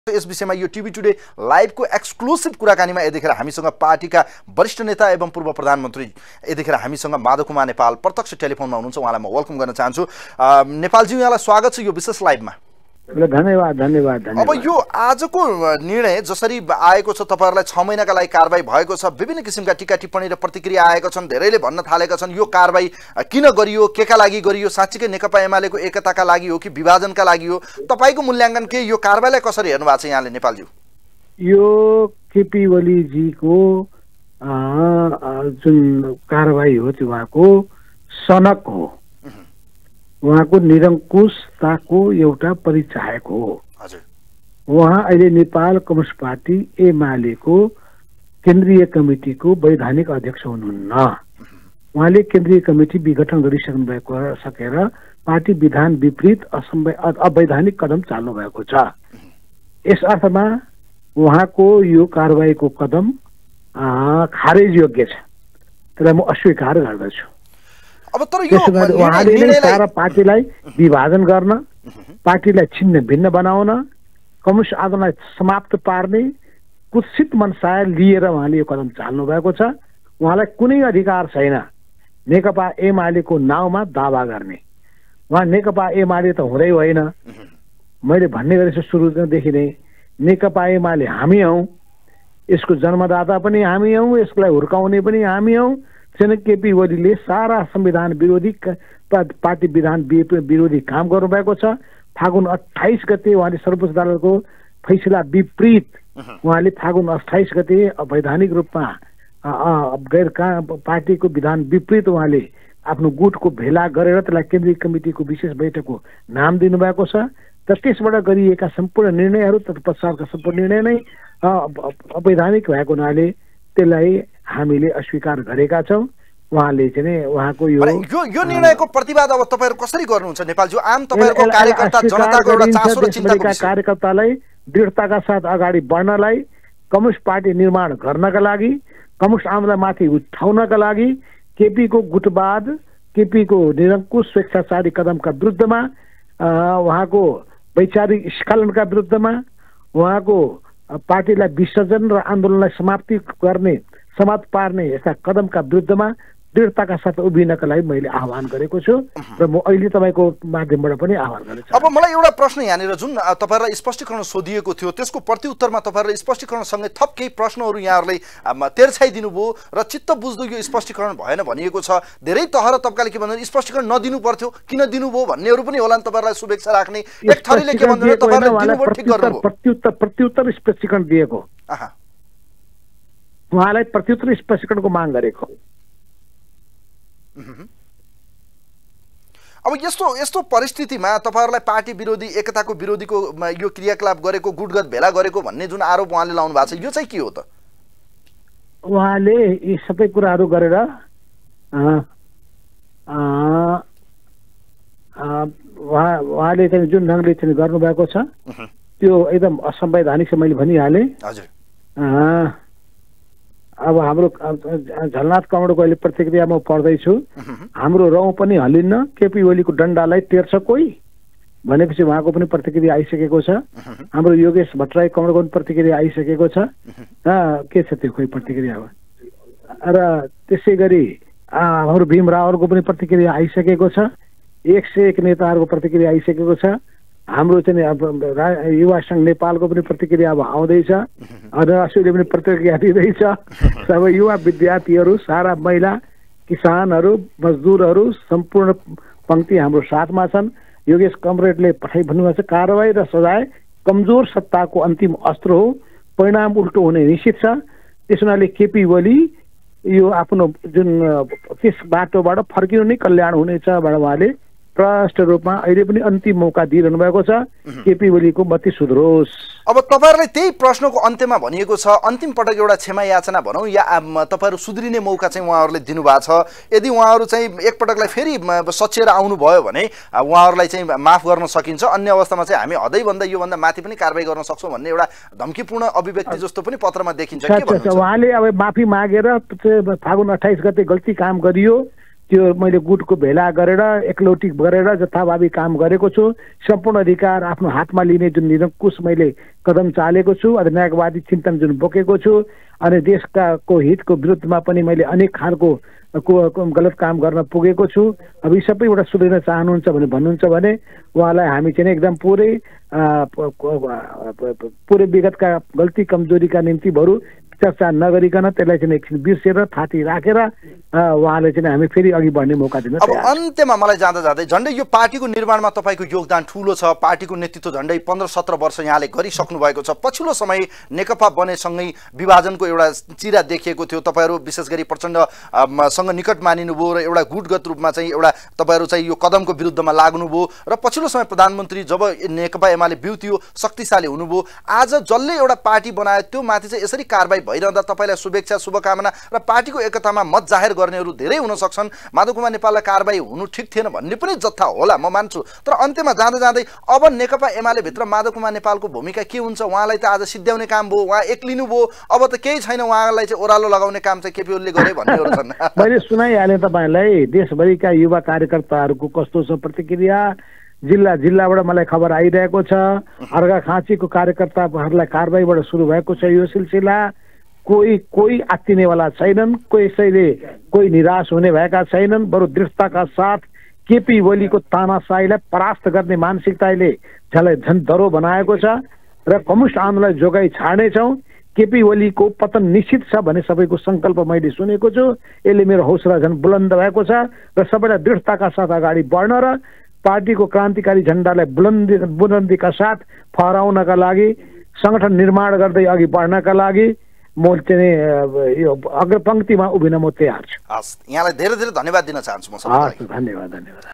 यस विषयमा यो TV today लाइभको exclusive कुराकानीमा यतिखेर हामीसँग पार्टीका वरिष्ठ नेता एवं पूर्व प्रधानमन्त्री यतिखेर हामीसँग माधव कुमार नेपाल प्रत्यक्ष टेलिफोनमा हुनुहुन्छ। उहाँलाई म वेलकम गर्न चाहन्छु। नेपालजी, यहाँलाई स्वागत छ यो विशेष लाइभमा। धन्यवाद धन्यवाद। अब यो आजको निर्णय जसरी आएको छ, तपाईहरुलाई 6 महिनाका लागि कारबाही भएको छ, विभिन्न किसिमका टीका टिप्पणी र प्रतिक्रिया आएका छन्। धेरैले भन्न थालेका छन् यो कारबाही किन गरियो, केका लागि गरियो, साच्चै नेकपा एमालेको एकताका लागि हो कि विभाजनका लागि हो? तपाईको मूल्याङ्कन के, यो कारबाहीलाई कसरी हेर्नु भएको छ यहाँले नेपालज्यू? यो केपी ओलीजीको जुन कारबाही हो त्यो उहाँको सनक हो, उहाँको निरङ्कुशताको एउटा परिचायक हो। उहाँ अहिले नेपाल कम्युनिस्ट पार्टी एमालेको केन्द्रीय कमिटीको वैधानिक अध्यक्ष हुनुहुन्न। उहाँले केन्द्रीय कमिटी विघटन गरिसक्नु भएको सकेर पार्टी विधान विपरीत अवैधानिक कदम चाल्नु भएको छ। यस अर्थमा उहाँको यो कारबाहीको कदम खारेज योग्य छ, त्यसलाई म अस्वीकार गर्दछु। अब तर यो उहाँले नै सारा पार्टीलाई विभाजन गर्न, पार्टीलाई छिन्न भिन्न बनाउन, कम्युनिस्ट आन्दोलनलाई समाप्त पार्ने कुत्सित मनसाय लिएर उहाँले यो कदम चाल्नु भएको छ। उहाँलाई कुनै अधिकार छैन नेकपा एमालेको नाउँमा दावा गर्ने। उहाँ नेकपा एमाले त हुँदै होइन। मैले भन्ने गरेछु सुरुदेखि नै, नेकपा एमाले हामी हौँ, यसको जन्मदाता पनि हामी हौँ, यसलाई हुर्काउने पनि हामी हौँ। केपी ओलीले सारा संविधान विरोधी पार्टी विधान विरोधी काम गर्नुभएको छ। फागुन 28 गते उहाँले सर्वोच्च अदालतको फैसला विपरीत उहाँले फागुन 28 गते वैधानिक रूपमा गैर पार्टीको विधान विपरीत उहाँले आफ्नो गुटको भेला गरेर त्यसलाई केन्द्रीय कमिटीको विशेष बैठकको नाम दिनुभएको छ। र त्यसबाट गरिएका सम्पूर्ण निर्णयहरू तत्पश्चातका सम्पूर्ण निर्णय नै अवैधानिक भएको हुनाले त्यसलाई हामीले अस्वीकार गरेका छौँ। उहाँले चाहिँ उहाँको यो निर्णयको प्रतिवाद अब तपाईहरु कसरी गर्नुहुन्छ नेपालज्यू? आम तपाईहरुको कार्यकर्ता जनताको एउटा चासो र चिन्ताको विषय। कार्यकर्तालाई दृढताका साथ अगाडि बढ्नलाई, कम्युनिस्ट पार्टी निर्माण गर्नका लागि, कम्युनिस्ट आन्दोलनलाई माथि उठाउनका लागि, केपीको गुटवाद, केपीको निरङ्कुश स्वेच्छाचारी कदमका विरुद्धमा, उहाँको वैचारिक स्खलनका विरुद्धमा, उहाँको पार्टीलाई विसर्जन र आन्दोलनलाई समाप्ति गर्ने, समाप्त पार्ने यस्ता कदमका विरुद्धमा दृढताका साथ उभिनका लागि मैले आह्वान गरेको छु र म अहिले तपाईको माध्यमबाट पनि आह्वान गर्न चाहन्छु। अब मलाई एउटा प्रश्न यहाँनिर जुन तपाईहरुलाई स्पष्टीकरण सोधिएको थियो, त्यसको प्रत्युत्तरमा तपाईहरुले स्पष्टीकरणसँगै थप केही प्रश्नहरू यहाँहरुले तेर्छाइदिनु भयो र चित्त बुझ्दो यो स्पष्टीकरण भएन भनिएको छ। धेरै तह र तबकाले के भन्नुहुन्छ, स्पष्टीकरण नदिनु पर्थ्यो, किन दिनुभयो भन्नेहरू पनि होला नि तपाईहरुलाई शुभेच्छा राख्ने। एक थरीले के भन्नुहुन्छ, तपाईहरुले दिनुभयो, ठीक गर्नुभयो। प्रत्युत्तर स्पष्टीकरण दिएको, उहाँलाई प्रत्युत्तर स्पष्टीकरणको माग गरेको। अब यस्तो परिस्थितिमा तपाईहरुलाई पार्टी विरोधी, एकताको विरोधीको यो क्रियाकलाप गरेको, गुटगत भेला गरेको भन्ने जुन आरोप उहाँले लाउनु भएको छ, यो चाहिँ के हो त? उहाँले यी सबै कुराहरू गरेर उहाँले चाहिँ जुन ढङ्गले चाहिँ गर्नुभएको छ त्यो एकदम असंवैधानिक छ, मैले भनिहालेँ। हजुर। अब हाम्रो झलनाथ कमलको अहिले प्रतिक्रिया म पढ्दैछु। हाम्रो रौँ पनि हलिन्न, केपी ओलीको डन्डालाई तेर्छ कोही भनेपछि उहाँको पनि प्रतिक्रिया आइसकेको छ। हाम्रो योगेश भट्टराई कमलको पनि प्रतिक्रिया आइसकेको छ। के छ त्यो खोइ प्रतिक्रिया हो। र त्यसै गरी हाम्रो भीम रावलको पनि प्रतिक्रिया आइसकेको छ। 101 नेताहरूको प्रतिक्रिया आइसकेको छ। हाम्रो चाहिँ युवा सङ्घ नेपालको पनि प्रतिक्रिया अब आउँदैछ। राष्ट्रियले पनि प्रतिक्रिया दिँदैछ। सबै युवा विद्यार्थीहरू, सारा महिला, किसानहरू, मजदुरहरू सम्पूर्ण पंक्ति हाम्रो साथमा छन्। योगेश कमरेडले पठाइ भन्नुभएको छ, कारबाही र सजाय कमजोर सत्ताको अन्तिम अस्त्र हो, परिणाम उल्टो हुने निश्चित छ। त्यस हुनाले केपी ओली यो आफ्नो जुन त्यस बाटोबाट फर्किनु नै कल्याण हुनेछ भनेर उहाँले प्रष्ट रूपमा अहिले पनि अन्तिम मौका दिइरहनु भएको छ। केपी ओलीको मति सुध्रोस्। अब तपाईहरुले त्यही प्रश्नको अन्त्यमा भनिएको छ, अन्तिम पटक एउटा क्षमा याचना भनौँ या तपाईहरु सुध्रिने मौका चाहिँ उहाँहरुले दिनुभएको छ। यदि उहाँहरु चाहिँ एकपटकलाई फेरि सचेर आउनु भयो भने उहाँहरुलाई चाहिँ माफ गर्न सकिन्छ। अन्य अवस्थामा चाहिँ हामी हदै भन्दा यो भन्दा माथि पनि कारबाही गर्न सक्छौं भन्ने एउटा धम्कीपूर्ण अभिव्यक्ति जस्तो पनि पत्रमा देखिन्छ। के भन्नुहुन्छ? उहाँले अब माफी मागेर फागुन 28 गते गल्ती काम गरियो, त्यो मैले गुटको भेला गरेर एकलौटी गरेर जथाभावी काम गरेको छु। सम्पूर्ण अधिकार आफ्नो हातमा लिने जुन निरङ्कुश मैले कदम चालेको छु, अधिनायकवादी चिन्तन जुन बोकेको छु, अनि देशका को हितको विरुद्धमा पनि मैले अनेक खालको गलत काम गर्न पुगेको छु। अब यी सबै एउटा सुधार्न चाहनुहुन्छ भने भन्नुहुन्छ भने उहाँलाई हामी चाहिँ एकदम पुरै विगतका गल्ती कमजोरीका निम्ति बरु चर्चा नगरिकन त्यसलाई चाहिँ एकछिन बिर्सेर थाती राखेर उहाँले चाहिँ हामी फेरि अघि बढ्ने मौका दिन अब अन्त्यमा मलाई जाँदा जाँदै झन्डै यो पार्टीको निर्माणमा तपाईँको योगदान ठुलो छ। पार्टीको नेतृत्व झन्डै 15-17 वर्ष यहाँले गरिसक्नु भएको छ। पछिल्लो समय नेकपा बनेसँगै विभाजनको एउटा चिरा देखिएको थियो। तपाईँहरू विशेष गरी प्रचण्डसँग निकट मानिनुभयो र एउटा गुटगत रूपमा चाहिँ एउटा तपाईँहरू चाहिँ यो कदमको विरुद्धमा लाग्नुभयो र पछिल्लो समय प्रधानमन्त्री जब नेकपा एमाले बिउतियो शक्तिशाली हुनुभयो। आज जसले एउटा पार्टी बनायो त्यो माथि चाहिँ यसरी कारबाही भइरहँदा तपाईँलाई शुभेच्छा शुभकामना र पार्टीको एकतामा मत जाहेर गर्नेहरू धेरै हुन सक्छन्। माधव कुमार नेपाललाई कारबाही हुनु ठिक थिएन भन्ने पनि जत्था होला, म मान्छु। तर अन्त्यमा जाँदै जाँदै अब नेकपा एमाले भित्र माधव कुमार नेपालको भूमिका के हुन्छ? उहाँलाई त आज सिद्ध्याउने काम भयो, उहाँ एक्लिनु भयो, अब त केही छैन, उहाँलाई चाहिँ ओह्रालो लगाउने काम चाहिँ केपी ओलीले गरे भन्नेहरू छन्। मैले सुनाइहालेँ तपाईँलाई देशभरिका युवा कार्यकर्ताहरूको कस्तो छ प्रतिक्रिया। जिल्ला जिल्लाबाट मलाई खबर आइरहेको छ। अर्घाखाँचीको कार्यकर्ताहरूलाई कारबाहीबाट सुरु भएको छ यो सिलसिला। कोही आत्तिनेवाला छैनन्, कोही निराश हुने भएका छैनन्। बरु दृढताका साथ केपी ओलीको तानाशाहीलाई परास्त गर्ने मानसिकताले झन् दरो बनाएको छ र कम्युनिस्ट आन्दोलनलाई जोगाइ छाड्नेछौँ। केपी ओलीको पतन निश्चित छ भन्ने सबैको सङ्कल्प मैले सुनेको छु। यसले मेरो हौसला झन् बुलन्द भएको छ र सबैलाई दृढताका साथ अगाडि बढ्न र पार्टीको क्रान्तिकारी झन्डालाई बुलन्दीका साथ फहराउनका लागि सङ्गठन निर्माण गर्दै अघि बढ्नका लागि म चाहिँ यो अग्रपङ्क्तिमा उभिन म तयार छु। हस्, यहाँलाई धेरै धेरै धन्यवाद दिन चाहन्छु म। हस्, धन्यवाद।